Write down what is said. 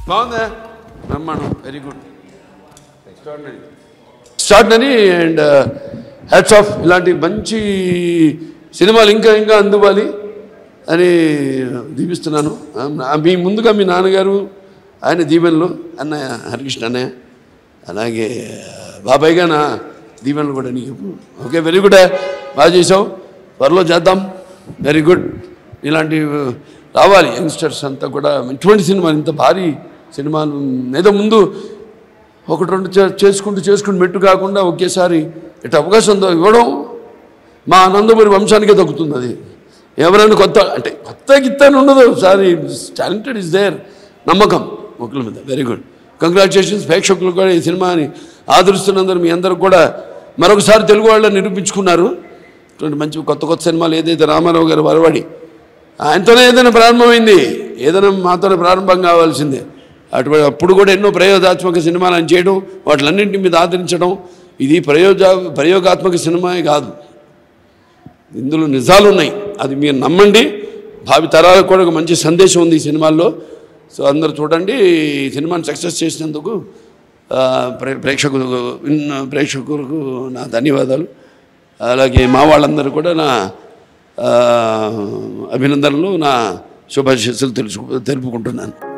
బాగుందా బ్రహ్మాండం very good extraordinary and hats off ఇలాంటి మంచి సినిమాలు ఇంకా ఇంకా అందువాలి అని దీవిస్తున్నాను మీ ముందుగా మీ నాన్నగారు ఆయన దీవెనలు అన్నయ్య హరికృష్ణ అన్నయ్య అలాగే బాబాయ్గా నా దీవెనలు కూడా నీకు ఓకే వెరీ గుడ్ బాగా చేసావు త్వరలో చేద్దాం వెరీ గుడ్ ఇలాంటి రావాలి యంగ్స్టర్స్ అంతా కూడా ఇటువంటి సినిమాలు ఇంత భారీ సినిమాలు ఏదో ముందు ఒకటి రెండు చేసుకుంటూ మెట్టు కాకుండా ఒకేసారి ఇటు అవకాశం ఇవ్వడం మా నందమూరి వంశానికే దక్కుతుంది అది ఎవరైనా కొత్త అంటే కొత్త గిత్తని ఉండదు సారీ టాలెంటెడ్ ఇస్ దేర్ నమ్మకం ఒకరి మీద వెరీ గుడ్ కంగ్రాచులేషన్స్ ప్రేక్షకులు కూడా ఈ సినిమాని ఆదరిస్తున్నందరూ మీ అందరూ కూడా మరొకసారి తెలుగు వాళ్ళని నిరూపించుకున్నారు ఇటువంటి మంచి కొత్త సినిమాలు ఏదైతే రామారావు గారు వరవడి ఆయనతోనే ఏదైనా ప్రారంభమైంది ఏదైనా మాతోనే ప్రారంభం కావాల్సిందే అప్పుడు కూడా ఎన్నో ప్రయోగాత్మక సినిమాలు అని చేయడం వాటిలన్నింటి మీద ఆదరించడం ఇది ప్రయోగాత్మక సినిమాయే కాదు ఇందులో నిజాలు ఉన్నాయి అది మీరు నమ్మండి భావి తరాలకు కూడా ఒక మంచి సందేశం ఉంది ఈ సినిమాల్లో సో అందరూ చూడండి ఈ సినిమాని సక్సెస్ చేసినందుకు ప్రేక్షకులకు నా ధన్యవాదాలు అలాగే మా వాళ్ళందరూ కూడా నా అభినందనలు నా శుభాశీస్సులు తెలుపుకుంటున్నాను